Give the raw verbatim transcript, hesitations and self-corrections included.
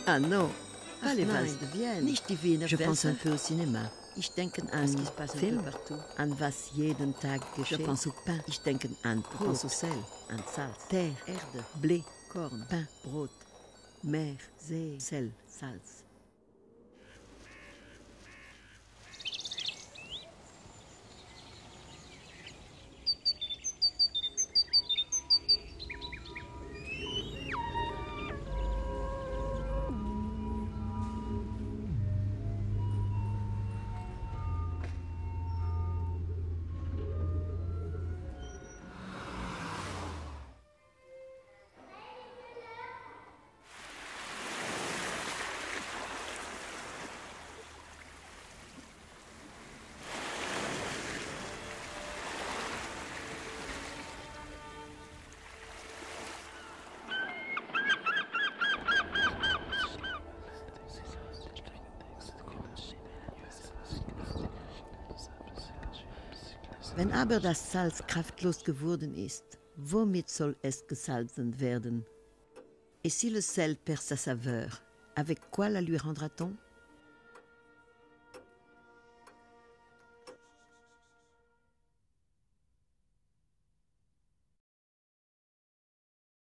Ah non, Pas les Valses de Vienne. nicht die Wiener Je pense un Wälzer. peu au cinéma. Ich denke Was an qui se passe un Film, peu partout. an was jeden Tag Je geschieht. pense au pain. Ich denke an Je pense au Brot, sel. an Salz, Terre. Erde, Blé, Corn. Pain, Brot, Mer. See, Sel. Salz. Wenn aber das Salz kraftlos geworden ist, womit soll es gesalzen werden? Et si le sel perd sa saveur, avec quoi la lui rendra-t-on?